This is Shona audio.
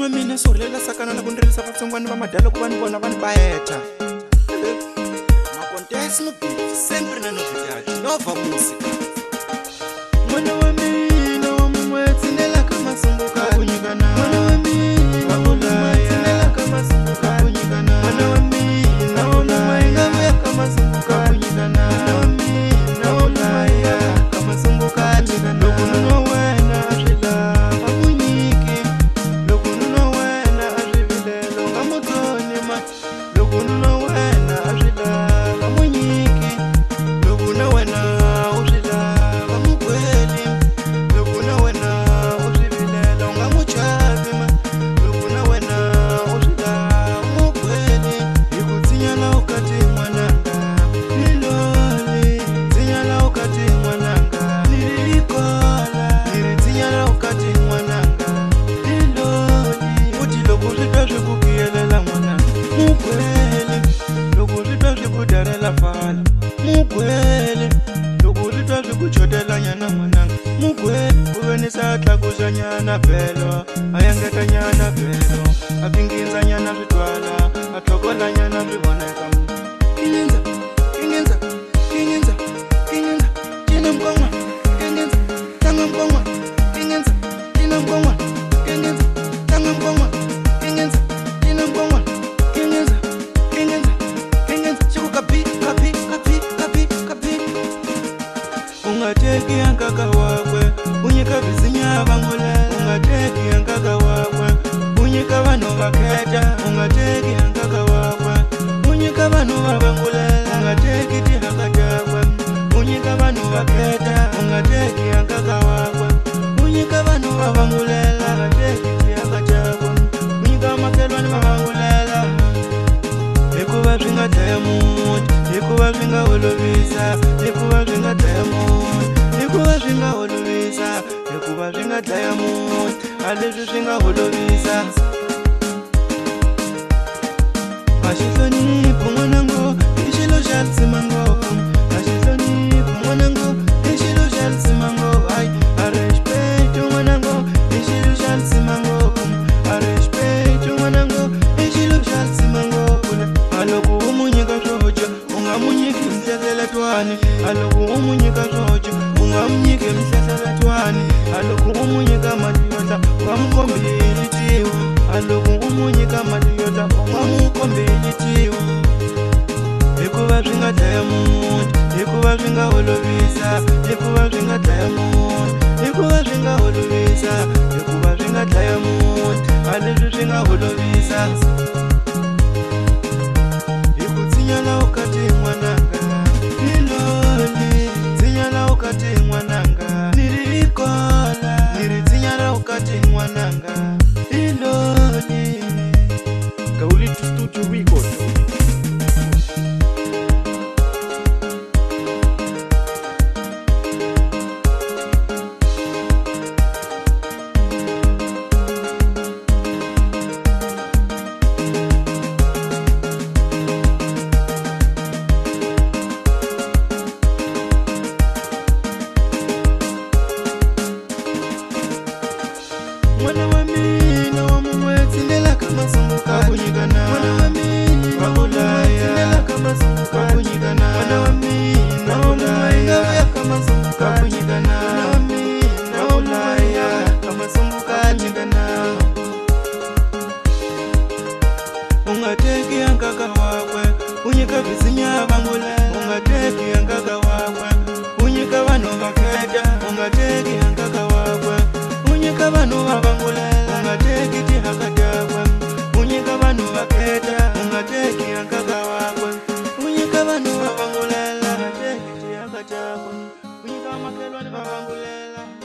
wa mina solela sakana na ku ndirisa vatsongwana va madala ku vanhu vona vanhu va heta makontesi no beat sempre na novidade nova música mwana wa mina wa mumwetsi nela ka masumbuka kunyikana mwana wa mina wa ulaya nela ka masumbuka kunyikana mwana wa mina wa ulaya nela ka masumbuka kunyikana mwana wa mina wa ulaya ka masumbuka kunyikana lokuno wena ashila bamunyiki lokuno wena ashivilelo ngamutoni ma lokuno wena ashila bamunyiki lokuno wena ushila bamugweli lokuno wena ushivilelo ngamuchavi ma lokuno wena ushila bamugweli ikutsinyala ukati mwananga niloli tsinyala ukati mwananga nilikola nilitsinyala ukati mwananga niloli uti lokuzitwa zvikukiyelela mwananga mugweli lokuzitwa zvikudarela fala mugweli lokuzitwa zvikuchotela nyana mwananga mugweli kuvenisa tlakuza nyana vhelo ayangeta nyana vhelo apinginza nyana zvitwala atlokola nyana zvivoneka kinyenza kinyenza kinyenza kinyenza tina mkonwa kinyenza tanga mkonwa kinyenza tina mkonwa kinyenza tanga mkonwa kinyenza tina mkonwa kinyenza kinyenza kinyenza chiku kapi kapi kapi kapi kapi ungateki yankaka wakwe unyika vizinya vangulela ungateki yankaka wakwe unyika vanhu vaketa ungateki yankaka wakwe unyika vanhu vavangulela ungateki tihaka takwe unyika vanhu vaketa ungateki yankaka wakwe unyika vanhu vavangulela ungateki tihaka takwe unyika makelwani vavangulela hikuva swi nga dlaya munhu hikuva swi nga holovisa hikuva swi nga dlaya munhu hikuva swi nga holovisa hikuva swi nga dlaya munhu a leswi swi nga holovisa a xi hlonipho n'wanango i xilo xa risima ngopfu a xi hlonipho n'wanango i xilo xa risima ngopfu ai a respect n'wanango i xilo xa risima ngopfu a respect n'wanango i xilo xa risima ngopfu a loko u mu nyika swo dya u nga mu nyiki mihlekeletwani a loko u mu nyika swo dya u nga mu nyiki mihlekeletwani a loko u mu nyika mali yo tla u nga mu kombeli tiwa a loko u mu nyika mali yo tla u nga mu kombeli tiwa hikuva swi nga dlaya munhu hikuva swi nga holovisa hikuva swi nga dlaya munhu hikuva swi nga holovisa hikuva swi nga dlaya munhu a leswi swi nga holovisa ikutsinyala ukati mwananga niloli tsinyala ukati mwananga nilikola nilitsinyala ukati mwananga niloli Kauli Studio Record. Mwana wa mina wa mumwetsi nela ka masumbuka kunyikana mwana wa mina wa ulaya nela ka masumbuka kunyikana mwana wa mina wa ulaya nela ka masumbuka kunyikana mwana wa mina wa ulaya ka masumbuka kunyikana ungateki yankaka wakwe unyika vizinya vangulela ungateki yankaka wakwe unyika vanhu vaketa ungateki yankaka wakwe unyika vanhu vavangulela ungateki tihaka takwe unyika vanhu vaketa ungateki yankaka wakwe unyika vanhu vavangulela ungateki tihaka takwe unyika makelwani vavangulela